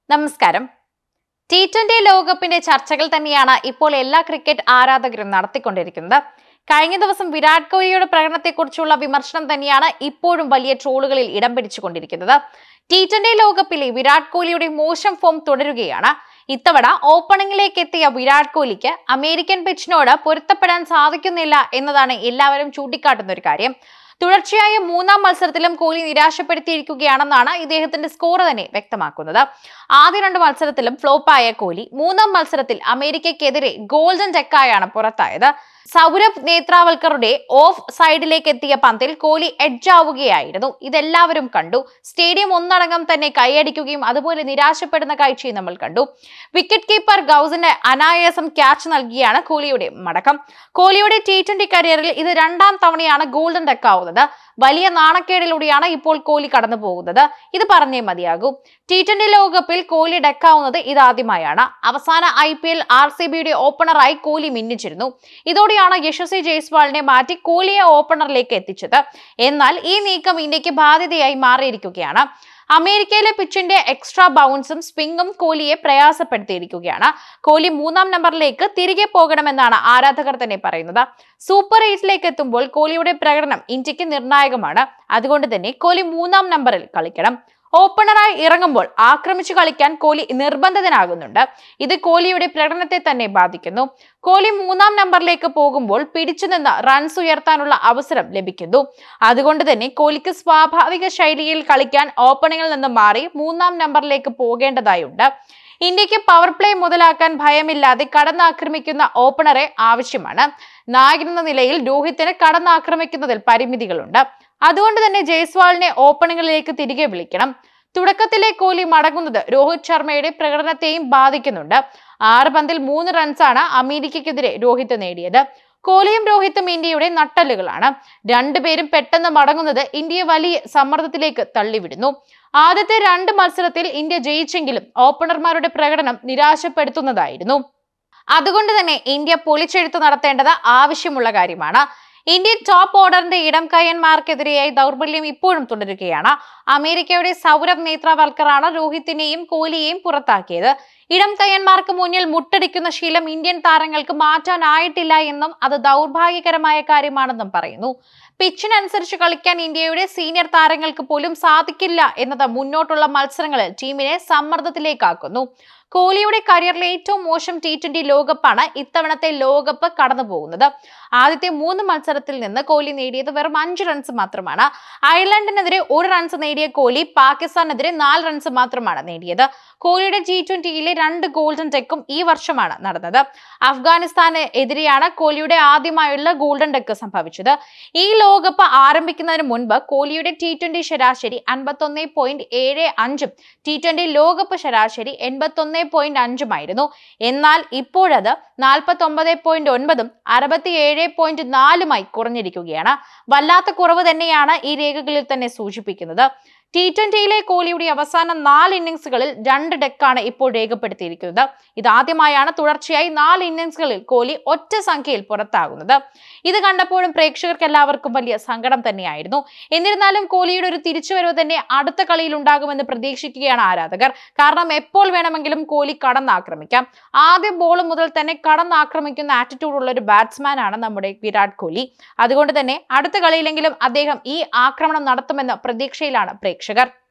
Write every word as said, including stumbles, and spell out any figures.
നമസ്കാരം. T twenty ലോകകപ്പിന്റെ ചർച്ചകൾ തന്നെയാണ് ഇപ്പോൾ എല്ലാ ക്രിക്കറ്റ് ആരാധകരും നടത്തിക്കൊണ്ടിരിക്കുന്നത്. കഴിഞ്ഞ ദിവസം വിരാട് കോഹ്ലിയുടെ പ്രകടനത്തെക്കുറിച്ചുള്ള വിമർശനം തന്നെയാണ് ഇപ്പോഴും വലിയ ട്രോളുകളിൽ ഇടം പിടിച്ചുകൊണ്ടിരിക്കുന്നത്. ടി ട്വന്റി ലോകകപ്പിലെ വിരാട് കോഹ്ലിയുടെ മോശം ഫോം തുടരുകയാണ്. ഇത്തവണ ഓപ്പണിംഗിലേക്ക് എത്തിയ വിരാട് കോഹ്ലിക്ക് അമേരിക്കൻ പിച്ചിനോട് പൊരുത്തപ്പെടാൻ സാധിക്കുന്നില്ല എന്നതാണ് എല്ലാവരും ചൂണ്ടിക്കാട്ടുന്ന ഒരു കാര്യം. തുടർച്ചയായ മൂന്നാം മത്സരത്തിലും കോഹ്ലി നിരാശപ്പെടുത്തിയിരിക്കുകയാണെന്നാണ് ഇദ്ദേഹത്തിന്റെ സ്കോർ തന്നെ വ്യക്തമാക്കുന്നത്. ആദ്യ രണ്ട് മത്സരത്തിലും ഫ്ലോപ്പായ കോഹ്ലി മൂന്നാം മത്സരത്തിൽ അമേരിക്കയ്ക്കെതിരെ ഗോൾഡൻ ഡെക്കായാണ് പുറത്തായത്. സൗരഭ് നേത്രാവൽക്കറുടെ ഓഫ് സൈഡിലേക്ക് എത്തിയ പന്തിൽ കോഹ്ലി എഡ്ജ് ആവുകയായിരുന്നു. ഇതെല്ലാവരും കണ്ടു. സ്റ്റേഡിയം ഒന്നടങ്കം തന്നെ കൈയടിക്കുകയും അതുപോലെ നിരാശപ്പെടുന്ന കാഴ്ചയും നമ്മൾ കണ്ടു. വിക്കറ്റ് കീപ്പർ ഗൌസിന് അനായാസം ക്യാച്ച് നൽകിയാണ് കോഹ്ലിയുടെ മടക്കം. കോഹ്ലിയുടെ ടി ട്വന്റി കരിയറിൽ ഇത് രണ്ടാം തവണയാണ് ഗോൾഡൻ ഡെക്കാവുന്നത്. വലിയ നാണക്കേടിലൂടെയാണ് ഇപ്പോൾ കോഹ്ലി കടന്നു പോകുന്നത്. ഇത് പറഞ്ഞേ മതിയാകൂ. ടി ട്വന്റി ലോകകപ്പിൽ കോഹ്ലി ഡെക്കാവുന്നത് ഇതാദ്യമായാണ്. അവസാന I P L R C ബിയുടെ ഓപ്പണറായി കോഹ്ലി മിന്നിച്ചിരുന്നു. ഇതോടെയാണ് യശസ്വി ജയ്സ്വാളിനെ മാറ്റി കോഹ്ലിയെ ഓപ്പണറിലേക്ക് എത്തിച്ചത്. എന്നാൽ ഈ നീക്കം ഇന്ത്യക്ക് ബാധ്യതയായി മാറിയിരിക്കുകയാണ്. അമേരിക്കയിലെ പിച്ചിന്റെ എക്സ്ട്രാ ബൗൺസും സ്പിങ്ങും കോഹ്ലിയെ പ്രയാസപ്പെടുത്തിയിരിക്കുകയാണ്. കോഹ്ലി മൂന്നാം നമ്പറിലേക്ക് തിരികെ പോകണമെന്നാണ് ആരാധകർ തന്നെ പറയുന്നത്. സൂപ്പർ എയ്റ്റിലേക്ക് എത്തുമ്പോൾ കോഹ്ലിയുടെ പ്രകടനം ഇന്ത്യക്ക് നിർണായകമാണ്. അതുകൊണ്ട് തന്നെ കോഹ്ലി മൂന്നാം നമ്പറിൽ കളിക്കണം. ഓപ്പണറായി ഇറങ്ങുമ്പോൾ ആക്രമിച്ചു കളിക്കാൻ കോഹ്ലി നിർബന്ധിതനാകുന്നുണ്ട്. ഇത് കോഹ്ലിയുടെ പ്രകടനത്തെ തന്നെ ബാധിക്കുന്നു. കോഹ്ലി മൂന്നാം നമ്പറിലേക്ക് പോകുമ്പോൾ പിടിച്ചു നിന്ന് റൺസ് ഉയർത്താനുള്ള അവസരം ലഭിക്കുന്നു. അതുകൊണ്ട് തന്നെ കോഹ്ലിക്ക് സ്വാഭാവിക ശൈലിയിൽ കളിക്കാൻ ഓപ്പണിംഗിൽ നിന്ന് മാറി മൂന്നാം നമ്പറിലേക്ക് പോകേണ്ടതായുണ്ട്. ഇന്ത്യക്ക് പവർ പ്ലേ മുതലാക്കാൻ ഭയമില്ലാതെ കടന്നാക്രമിക്കുന്ന ഓപ്പണറെ ആവശ്യമാണ്. നായകനെന്ന നിലയിൽ രോഹിത്തിനെ കടന്നാക്രമിക്കുന്നതിൽ പരിമിതികളുണ്ട്. അതുകൊണ്ട് തന്നെ ജയ്സ്വാളിനെ ഓപ്പണിംഗിലേക്ക് തിരികെ വിളിക്കണം. തുടക്കത്തിലെ കോഹ്ലി മടങ്ങുന്നത് രോഹിത് ശർമ്മയുടെ പ്രകടനത്തെയും ബാധിക്കുന്നുണ്ട്. ആറ് പന്തിൽ മൂന്ന് റൺസാണ് അമേരിക്കയ്ക്കെതിരെ രോഹിത് നേടിയത്. കോഹ്ലിയും രോഹിത്തും ഇന്ത്യയുടെ നട്ടലുകളാണ്. രണ്ടുപേരും പെട്ടെന്ന് മടങ്ങുന്നത് ഇന്ത്യയെ വലിയ സമ്മർദ്ദത്തിലേക്ക് തള്ളിവിടുന്നു. ആദ്യത്തെ രണ്ട് മത്സരത്തിൽ ഇന്ത്യ ജയിച്ചെങ്കിലും ഓപ്പണർമാരുടെ പ്രകടനം നിരാശപ്പെടുത്തുന്നതായിരുന്നു. അതുകൊണ്ട് തന്നെ ഇന്ത്യ പൊളിച്ചെഴുത്ത് നടത്തേണ്ടത് ആവശ്യമുള്ള കാര്യമാണ്. ഇന്ത്യൻ ടോപ്പ് ഓർഡറിന്റെ ഇടം കയ്യന്മാർക്കെതിരെയായി ദൗർബല്യം ഇപ്പോഴും തുടരുകയാണ്. അമേരിക്കയുടെ സൗരഭ് നേത്രാവൽക്കറാണ് രോഹിത്തിനെയും കോഹ്ലിയെയും പുറത്താക്കിയത്. ഇടം കയ്യന്മാർക്ക് മുന്നിൽ മുട്ടടിക്കുന്ന ശീലം ഇന്ത്യൻ താരങ്ങൾക്ക് മാറ്റാനായിട്ടില്ല എന്നും അത് ദൗർഭാഗ്യകരമായ കാര്യമാണെന്നും പറയുന്നു. പിച്ചിനനുസരിച്ച് കളിക്കാൻ ഇന്ത്യയുടെ സീനിയർ താരങ്ങൾക്ക് പോലും സാധിക്കില്ല എന്നത് മുന്നോട്ടുള്ള മത്സരങ്ങളിൽ ടീമിനെ സമ്മർദ്ദത്തിലേക്കാക്കുന്നു. കോഹ്ലിയുടെ കരിയറിലെ ഏറ്റവും മോശം ടി ട്വന്റി ലോകകപ്പാണ് ഇത്തവണത്തെ ലോകകപ്പ് കടന്നു പോകുന്നത്. ആദ്യത്തെ മൂന്ന് മത്സരത്തിൽ നിന്ന് കോഹ്ലി നേടിയത് വെറും അഞ്ച് റൺസ് മാത്രമാണ്. അയർലൻഡിനെതിരെ ഒരു റൺസ് നേടിയ കോഹ്ലി പാകിസ്ഥാനെതിരെ നാല് റൺസ് മാത്രമാണ് നേടിയത്. കോഹ്ലിയുടെ ടി ട്വന്റിയിലെ രണ്ട് ഗോൾഡൻ ഡെക്കും ഈ വർഷമാണ് നടന്നത്. അഫ്ഗാനിസ്ഥാന് എതിരെയാണ് കോഹ്ലിയുടെ ആദ്യമായുള്ള ഗോൾഡൻ ഡെക്ക് സംഭവിച്ചത്. ഈ ലോകകപ്പ് ആരംഭിക്കുന്നതിന് മുൻപ് കോഹ്ലിയുടെ ടി ട്വന്റി ശരാശരി അൻപത്തി ഒന്ന് പോയിന്റ് ഏഴ് അഞ്ചും ടി ട്വന്റി ലോകകപ്പ് ശരാശരി എൺപത്തി ഒന്ന് പോയിന്റ് അഞ്ചുമായിരുന്നു. എന്നാൽ ഇപ്പോഴത് നാൽപ്പത്തി ഒമ്പത് പോയിന്റ് ഒൻപതും അറുപത്തിയേഴ് പോയിന്റ് നാലുമായി കുറഞ്ഞിരിക്കുകയാണ്. വല്ലാത്ത കുറവ് തന്നെയാണ് ഈ രേഖകളിൽ തന്നെ സൂചിപ്പിക്കുന്നത്. ടി ട്വന്റിയിലെ കോഹ്ലിയുടെ അവസാന നാല് ഇന്നിംഗ്സുകളിൽ രണ്ട് ഡെക്കാണ് ഇപ്പോൾ രേഖപ്പെടുത്തിയിരിക്കുന്നത്. ഇതാദ്യമായാണ് തുടർച്ചയായി നാല് ഇന്നിംഗ്സുകളിൽ കോഹ്ലി ഒറ്റ സംഖ്യയിൽ പുറത്താകുന്നത്. ഇത് കണ്ടപ്പോഴും പ്രേക്ഷകർക്ക് എല്ലാവർക്കും വലിയ സങ്കടം തന്നെയായിരുന്നു. എന്നിരുന്നാലും കോഹ്ലിയുടെ ഒരു തിരിച്ചുവരവ് തന്നെ അടുത്ത കളിയിൽ ഉണ്ടാകുമെന്ന് പ്രതീക്ഷിക്കുകയാണ് ആരാധകർ. കാരണം എപ്പോൾ വേണമെങ്കിലും കോഹ്ലി കടന്നാക്രമിക്കാം. ആദ്യ ബോൾ മുതൽ തന്നെ കടന്നാക്രമിക്കുന്ന ആറ്റിറ്റ്യൂഡ് ഉള്ള ഒരു ബാറ്റ്സ്മാൻ ആണ് നമ്മുടെ വിരാട് കോഹ്ലി. അതുകൊണ്ട് തന്നെ അടുത്ത കളിയിലെങ്കിലും അദ്ദേഹം ഈ ആക്രമണം നടത്തുമെന്ന പ്രതീക്ഷയിലാണ് പ്രേക്ഷകർ.